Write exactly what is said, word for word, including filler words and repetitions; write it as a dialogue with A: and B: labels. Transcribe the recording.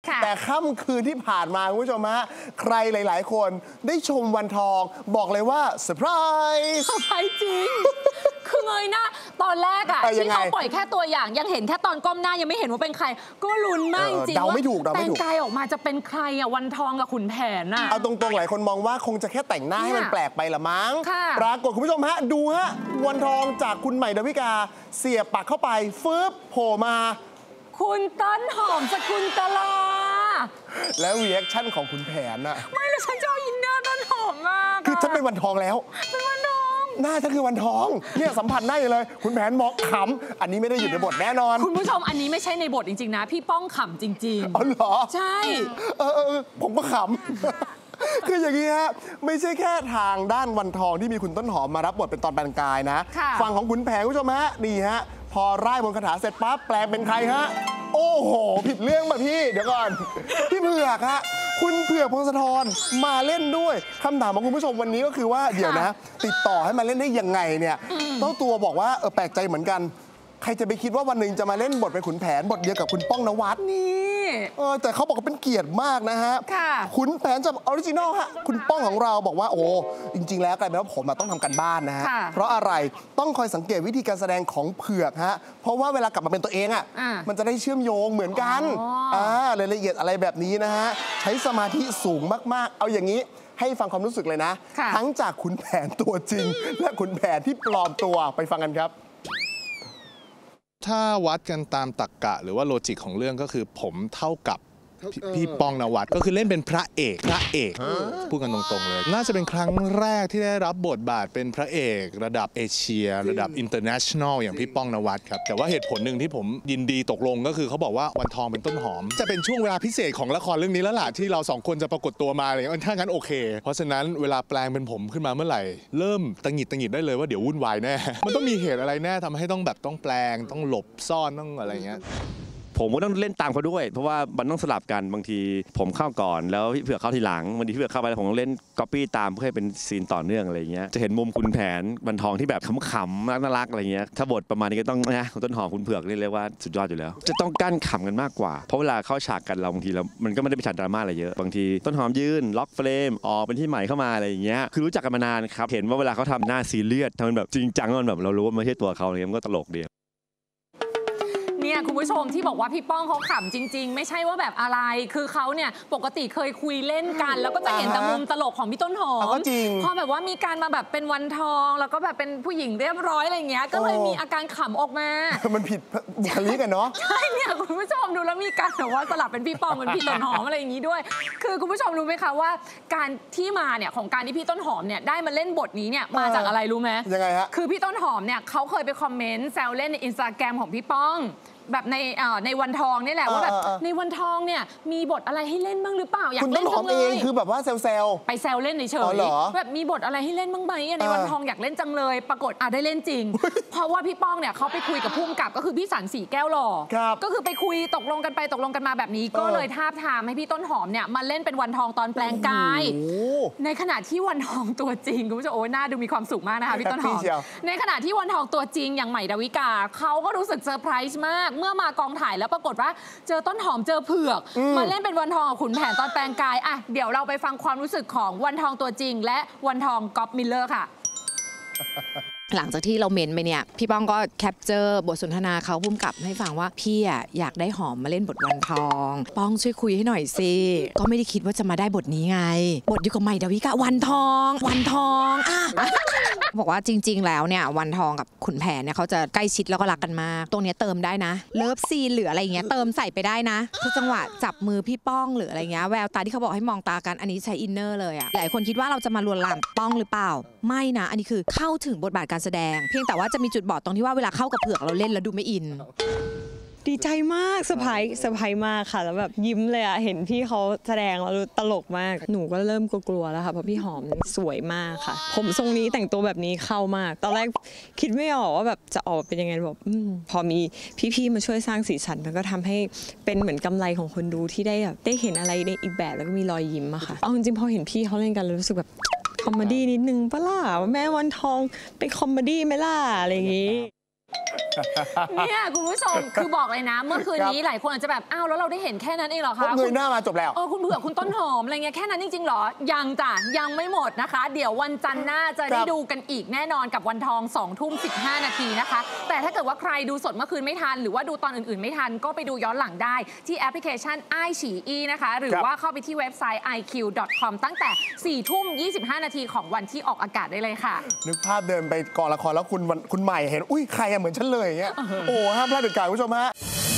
A: แต่ค่ำคืนที่ผ่านมาคุณผู้ชมฮะใครหลายๆคนได้ชมวันทองบอกเลยว่าเซอร์ไพรส์เซอร์ไพรส์
B: จริงคือเงยหน้าตอนแรกอะที่เขาปล่อยแค่ตัวอย่างยังเห็นแค่ตอนก้มหน้ายังไม่เห็นว่าเป็นใครก็ลุ้นมากจริงว่าแต่งกายออกมาจะเป็นใครอะวันทองกับขุนแผนอะ
A: เอาตรงๆหลายคนมองว่าคงจะแค่แต่งหน้าให้มันแปลกไปละมั้งปรากฏคุณผู้ชมฮะดูฮะวันทองจากคุณใหม่ดาวิกาเสียบปากเข้าไปฟึบโผล่มา
B: คุณต้นหอมสกุลตลา
A: แล้วรีแอคชั่นของคุณแผนอะ
B: ไม่แล้วฉันชอบอินเนอร์ต้นหอมมาก
A: คือฉันเป็นวันทองแล้ว
B: เป็นวันทอง
A: หน้าฉันคือวันทองเนี่ยสัมผัสได้เลยคุณแผนบอกขำอันนี้ไม่ได้อยู่ในบทแน่นอน
B: คุณผู้ชมอันนี้ไม่ใช่ในบทจริงๆนะพี่ป้องขำจริง
A: ๆอ๋อเหรอ
B: ใช่
A: เออผมก็ขำคืออย่างนี้ฮะไม่ใช่แค่ทางด้านวันทองที่มีคุณต้นหอมมารับบทเป็นตอนปานกายนะฝั่งของคุณแผนคุณผู้ชมฮะนี่ฮะพอไล่บนคาถาเสร็จปั๊บแปลงเป็นใครฮะโอ้โหผิดเรื่องมาพี่เดี๋ยวก่อนพี่เผือกฮะคุณเผือกพงศธรมาเล่นด้วยคำถามของคุณผู้ชมวันนี้ก็คือว่าเดี๋ยวนะติดต่อให้มาเล่นได้ยังไงเนี่ยเจ้าตัวบอกว่าเออแปลกใจเหมือนกันใครจะไปคิดว่าวันหนึ่งจะมาเล่นบทเป็นขุนแผนบทเดียวกับคุณป้องนวัด
B: นี่
A: เออแต่เขาบอกว่าเป็นเกียรติมากนะฮะขุนแผนจากออริจินอลฮะคุณป้องของเราบอกว่าโอ้จริงๆแล้วกลายเป็นว่าผมต้องทำกันบ้านนะฮะเพราะอะไรต้องคอยสังเกตวิธีการแสดงของเผือกฮะเพราะว่าเวลากลับมาเป็นตัวเองอ่ะมันจะได้เชื่อมโยงเหมือนกันอ่ารายละเอียดอะไรแบบนี้นะฮะใช้สมาธิสูงมากๆเอาอย่างนี้ให้ฟังความรู้สึกเลยนะทั้งจากขุนแผนตัวจริงและขุนแผนที่ปลอมตัวไปฟังกันครับ
C: ถ้าวัดกันตามตรรกะหรือว่าโลจิกของเรื่องก็คือผมเท่ากับพี่ป้องนวัดก็คือเล่นเป็นพระเอกพระเอกพูดกันตรงๆเลยน่าจะเป็นครั้งแรกที่ได้รับบทบาทเป็นพระเอกระดับเอเชียระดับอินเตอร์เนชั่นแนลอย่างพี่ป้องนวัดครับแต่ว่าเหตุผลหนึ่งที่ผมยินดีตกลงก็คือเขาบอกว่าวันทองเป็นต้นหอมจะเป็นช่วงเวลาพิเศษของละครเรื่องนี้แล้วล่ะที่เราสองคนจะปรากฏตัวมาอะไรอย่างนี้ถ้างั้นโอเคเพราะฉะนั้นเวลาแปลงเป็นผมขึ้นมาเมื่อไหร่เริ่มตังหิดตังหิดได้เลยว่าเดี๋ยววุ่นวายแน่มันต้องมีเหตุอะไรแน่ทำให้ต้องแบบต้องแปลงต้องหลบซ่อนต้องอะไรเงี้ย
D: ผมก็ต้องเล่นตามเขาด้วยเพราะว่ามันต้องสลับกันบางทีผมเข้าก่อนแล้วพี่เผือกเข้าทีหลังบางทีพี่เผือกเข้าไปแล้วผมต้องเล่นก๊อปปี้ตามเพื่อให้เป็นซีนต่อเนื่องอะไรเงี้ยจะเห็นมุมคุณแผนวันทองที่แบบขำๆน่ารักอะไรเงี้ยถ้าบทประมาณนี้ก็ต้องนะต้นหอมคุณเผือกเรียกว่าสุดยอดอยู่แล้วจะต้องกั้นขำกันมากกว่าเพราะเวลาเข้าฉากกันเราบางทีเรามันก็ไม่ได้เป็นฉากดราม่าอะไรเยอะบางทีต้นหอมยืนล็อกเฟรมออกเป็นที่ใหม่เข้ามาอะไรอย่างเงี้ยคือรู้จักกันมานานครับเห็นว่าเวลาเขาทำหน้าซีเรียสทำแบบจริงจังมันแบบเรารู้ว่าไม่ใช่ตัวเขาอะไรเงี้ยมันก็ตลกดี
B: เนี่ยคุณผู้ชมที่บอกว่าพี่ป้องเขาขำจริงๆไม่ใช่ว่าแบบอะไรคือเขาเนี่ยปกติเคยคุยเล่นกันแล้วก็จะเห็นแต่มุมตลกของพี่ต้นหอมพอแบบว่ามีการมาแบบเป็นวันทองแล้วก็แบบเป็นผู้หญิงเรียบร้อยอะไรเงี้ยก็เลยมีอาการขำออกมา
A: มันผิดบุคลิกกันเนาะ
B: ใช่เนี่ยคุณผู้ชมดูแล้วมีการแบบว่าสลับเป็นพี่ป้องเป็นพี่ต้นหอมอะไรอย่างงี้ด้วยคือคุณผู้ชมรู้ไหมคะว่าการที่มาเนี่ยของการที่พี่ต้นหอมเนี่ยได้มาเล่นบทนี้เนี่ยมาจากอะไรรู้ไหม
A: ยังไงฮะ
B: คือพี่ต้นหอมเนี่ยเขาเคยไปคอมเมนต์แซวเล่นในอินสตาแกรมของพี่ป้องแบบในในวันทองนี่แหละว่าแบบในวันทองเนี่ยมีบทอะไรให้เล่นบ้างหรือเปล่าอยากเล่นจังเลย
A: คุณต้นหอมเองคือแบบว่าเซลล์
B: ไปแซวเล่นเฉยๆแบบมีบทอะไรให้เล่นบ้างไหมในวันทองอยากเล่นจังเลยปรากฏอ่ะได้เล่นจริงเพราะว่าพี่ป้องเนี่ยเขาไปคุยกับผู้กำกับก็คือพี่สันสีแก้วหล่อก็คือไปคุยตกลงกันไปตกลงกันมาแบบนี้ก็เลยทาบทามให้พี่ต้นหอมเนี่ยมาเล่นเป็นวันทองตอนแปลงกายในขณะที่วันทองตัวจริงคุณผู้ชมโอ้ยน่าดูมีความสุขมากนะคะพี่ต้นหอมในขณะที่วันทองตัวจริงอย่างใหม่ดาวิกาเขาก็รู้สึกเซอร์ไพรส์มากเมื่อมากองถ่ายแล้วปรากฏว่าเจอต้นหอมเจอเผือกมาเล่นเป็นวันทองกับขุนแผนตอนแปลงกายอ่ะเดี๋ยวเราไปฟังความรู้สึกของวันทองตัวจริงและวันทองก๊อปมิลเลอร์ค่ะ
E: หลังจากที่เราเมนไปเนี่ยพี่ป้องก็แคปเจอร์บทสนทนาเขาพุ่มกับให้ฟังว่าพี่อ่ะอยากได้หอมมาเล่นบทวันทองป้องช่วยคุยให้หน่อยสิก็ไม่ได้คิดว่าจะมาได้บทนี้ไงบทอยู่กับใหม่ดาวิกาวันทองวันทองอ่ะบอกว่าจริงๆแล้วเนี่ยวันทองกับขุนแผนเนี่ยเขาจะใกล้ชิดแล้วก็รักกันมากตรงนี้เติมได้นะเลิฟซีนหรืออะไรอย่างเงี้ยเติมใส่ไปได้นะทุกจังหวะจับมือพี่ป้องหรืออะไรเงี้ยแววตาที่เขาบอกให้มองตากันอันนี้ใช้อินเนอร์เลยอ่ะหลายคนคิดว่าเราจะมาลวนลามป้องหรือเปล่าไม่นะอันนี้คือเข้าถึงบทบาทการแสดงเพียงแต่ว่าจะมีจุดบอดตรงที่ว่าเวลาเข้ากับเผือกเราเล่นแล้วดูไม่อิน
F: ดีใจมากเซอร์ไพรส์เซอร์ไพรส์มากค่ะแล้วแบบยิ้มเลยอะเห็นพี่เขาแสดงแล้วตลกมากหนูก็เริ่มกลัวๆแล้วค่ะเพราะพี่หอมสวยมากค่ะผมทรงนี้แต่งตัวแบบนี้เข้ามากตอนแรกคิดไม่ออกว่าแบบจะออกเป็นยังไงแบบอพอมีพี่ๆมาช่วยสร้างสีสันมันก็ทำให้เป็นเหมือนกำไรของคนดูที่ได้แบบได้เห็นอะไรในอีกแบบแล้วก็มีรอยยิ้มอะค่ะเอาจริงๆพอเห็นพี่เขาเล่นกันรู้สึกแบบคอมเมดี้นิดนึงปะล่ะแม่วันทองเป็นคอมเมดี้ไหมล่ะอะไรอย่างงี้
B: เนี่ยคุณผู้ชมคือบอกเลยนะ เมื่อคืนนี้หลายคนอาจจะแบบอ้าวแล้วเราได้เห็นแค่นั้นเองเหรอคะ
A: เงยหน้ามาจบแล้ว
B: เออคุณเผือกคุณต้นหอมอะไรเงี้ยแค่นั้นจริงๆเหรอยังจ้ะยังไม่หมดนะคะ เดี๋ยววันจันทร์หน้าจะได้ดูกันอีกแน่นอนกับวันทองสองทุ่มสิบห้านาทีนะคะแต่ถ้าเกิดว่าใครดูสดเมื่อคืนไม่ทันหรือว่าดูตอนอื่นๆไม่ทันก็ไปดูย้อนหลังได้ที่แอปพลิเคชัน ไอ ฉี อี นะคะหรือว่าเข้าไปที่เว็บไซต์ ไอ คิว ดอท คอม ตั้งแต่สี่ทุ่มยี่สิบห้านาทีของวันที่ออกอากาศได้เลยค่ะ
A: นึกภาพเดินไปกองละครแล้วคุณคุณใหม่เห็นอุ้ยใครอะเหมือนฉันเลยอย่างเงี้ยโอ้ห้ามพลาดเด็ดขาดคุณผู้ชมฮะ